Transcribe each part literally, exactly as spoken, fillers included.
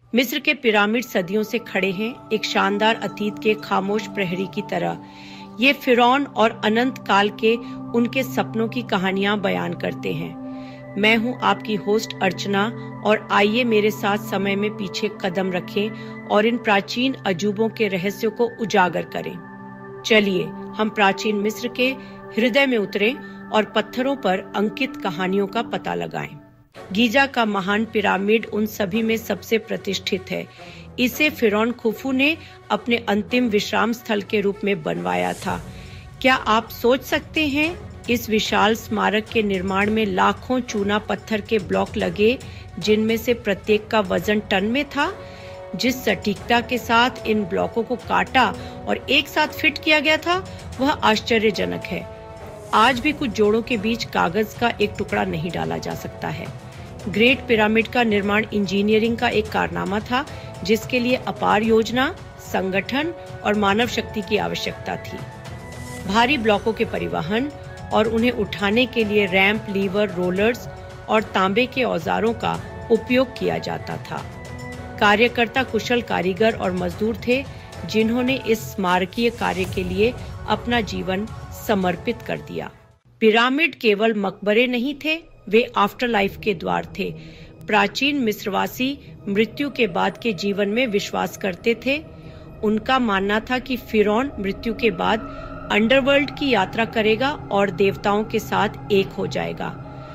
मिस्र के पिरामिड सदियों से खड़े हैं, एक शानदार अतीत के खामोश प्रहरी की तरह। ये फिरौन और अनंत काल के उनके सपनों की कहानियां बयान करते हैं। मैं हूं आपकी होस्ट अर्चना और आइए मेरे साथ समय में पीछे कदम रखें और इन प्राचीन अजूबों के रहस्यों को उजागर करें। चलिए हम प्राचीन मिस्र के हृदय में उतरें और पत्थरों पर अंकित कहानियों का पता लगाएं। गीजा का महान पिरामिड उन सभी में सबसे प्रतिष्ठित है। इसे फिरौन खुफू ने अपने अंतिम विश्राम स्थल के रूप में बनवाया था। क्या आप सोच सकते हैं, इस विशाल स्मारक के निर्माण में लाखों चूना पत्थर के ब्लॉक लगे, जिनमें से प्रत्येक का वजन टन में था। जिस सटीकता के साथ इन ब्लॉकों को काटा और एक साथ फिट किया गया था, वह आश्चर्यजनक है। आज भी कुछ जोड़ों के बीच कागज का एक टुकड़ा नहीं डाला जा सकता है। ग्रेट पिरामिड का निर्माण इंजीनियरिंग का एक कारनामा था, जिसके लिए अपार योजना, संगठन और मानव शक्ति की आवश्यकता थी। भारी ब्लॉकों के परिवहन और उन्हें उठाने के लिए रैंप, लीवर, रोलर्स और तांबे के औजारों का उपयोग किया जाता था। कार्यकर्ता कुशल कारीगर और मजदूर थे, जिन्होंने इस स्मारकीय कार्य के लिए अपना जीवन समर्पित कर दिया। पिरामिड केवल मकबरे नहीं थे, वे आफ्टर लाइफ के द्वार थे। प्राचीन मिस्रवासी मृत्यु के बाद के जीवन में विश्वास करते थे। उनका मानना था कि फिरौन मृत्यु के बाद अंडरवर्ल्ड की यात्रा करेगा और देवताओं के साथ एक हो जाएगा।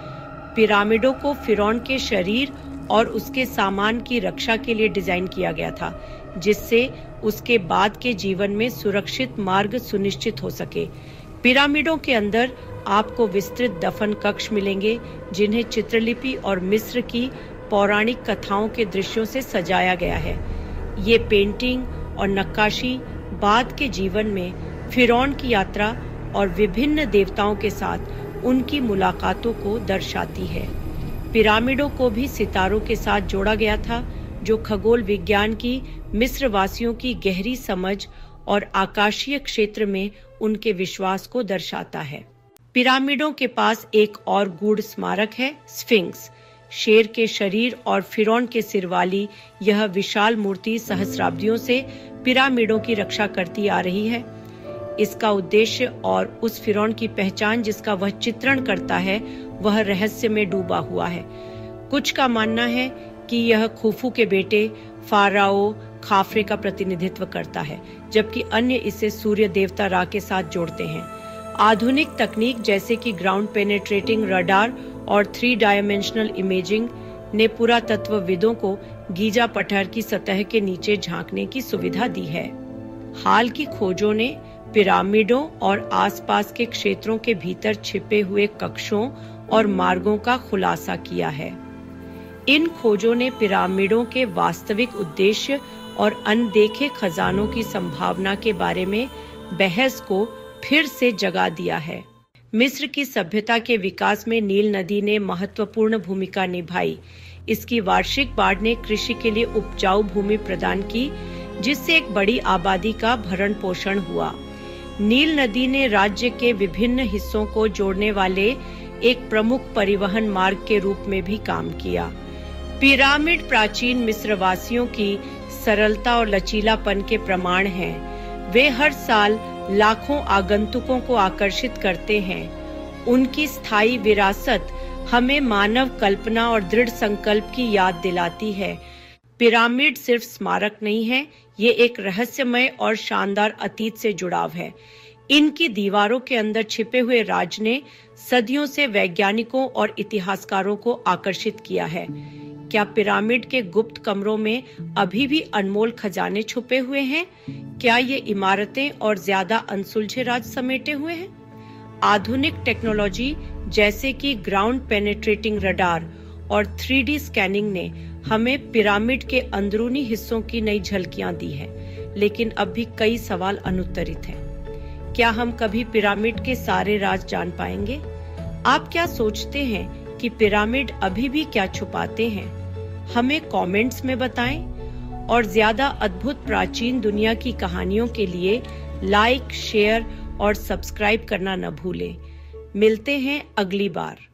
पिरामिडों को फिरौन के शरीर और उसके सामान की रक्षा के लिए डिजाइन किया गया था, जिससे उसके बाद के जीवन में सुरक्षित मार्ग सुनिश्चित हो सके। पिरामिडों के अंदर आपको विस्तृत दफन कक्ष मिलेंगे, जिन्हें चित्रलिपि और मिस्र की पौराणिक कथाओं के दृश्यों से सजाया गया है। ये पेंटिंग और नक्काशी बाद के जीवन में फिरौन की यात्रा और विभिन्न देवताओं के साथ उनकी मुलाकातों को दर्शाती है। पिरामिडों को भी सितारों के साथ जोड़ा गया था, जो खगोल विज्ञान की मिस्र वासियों की गहरी समझ और आकाशीय क्षेत्र में उनके विश्वास को दर्शाता है। पिरामिडों के पास एक और गूढ़ स्मारक है, स्फिंक्स। शेर के शरीर और फिरौन के सिर वाली यह विशाल मूर्ति सहस्राब्दियों से पिरामिडों की रक्षा करती आ रही है। इसका उद्देश्य और उस फिरौन की पहचान जिसका वह चित्रण करता है, वह रहस्य में डूबा हुआ है। कुछ का मानना है कि यह खुफू के बेटे फाराओ खाफरे का प्रतिनिधित्व करता है, जबकि अन्य इसे सूर्य देवता रा के साथ जोड़ते हैं। आधुनिक तकनीक जैसे कि ग्राउंड पेनेट्रेटिंग रडार और थ्री डायमेंशनल इमेजिंग ने पुरातत्वविदों को गीजा पठार की सतह के नीचे झांकने की सुविधा दी है। हाल की खोजों ने पिरामिडों और आसपास के क्षेत्रों के भीतर छिपे हुए कक्षों और मार्गों का खुलासा किया है। इन खोजों ने पिरामिडों के वास्तविक उद्देश्य और अनदेखे खजानों की संभावना के बारे में बहस को फिर से जगा दिया है। मिस्र की सभ्यता के विकास में नील नदी ने महत्वपूर्ण भूमिका निभाई। इसकी वार्षिक बाढ़ ने कृषि के लिए उपजाऊ भूमि प्रदान की, जिससे एक बड़ी आबादी का भरण पोषण हुआ। नील नदी ने राज्य के विभिन्न हिस्सों को जोड़ने वाले एक प्रमुख परिवहन मार्ग के रूप में भी काम किया। पिरामिड प्राचीन मिस्रवासियों की सरलता और लचीलापन के प्रमाण हैं। वे हर साल लाखों आगंतुकों को आकर्षित करते हैं। उनकी स्थायी विरासत हमें मानव कल्पना और दृढ़ संकल्प की याद दिलाती है। पिरामिड सिर्फ स्मारक नहीं है, ये एक रहस्यमय और शानदार अतीत से जुड़ाव है। इनकी दीवारों के अंदर छिपे हुए राज ने सदियों से वैज्ञानिकों और इतिहासकारों को आकर्षित किया है। क्या पिरामिड के गुप्त कमरों में अभी भी अनमोल खजाने छुपे हुए हैं? क्या ये इमारतें और ज्यादा अनसुलझे राज समेटे हुए हैं? आधुनिक टेक्नोलॉजी जैसे कि ग्राउंड पेनेट्रेटिंग रडार और थ्री डी स्कैनिंग ने हमें पिरामिड के अंदरूनी हिस्सों की नई झलकियां दी हैं, लेकिन अब भी कई सवाल अनुत्तरित हैं। क्या हम कभी पिरामिड के सारे राज जान पाएंगे? आप क्या सोचते हैं कि पिरामिड अभी भी क्या छुपाते हैं? हमें कमेंट्स में बताएं और ज्यादा अद्भुत प्राचीन दुनिया की कहानियों के लिए लाइक, शेयर और सब्सक्राइब करना न भूलें। मिलते हैं अगली बार।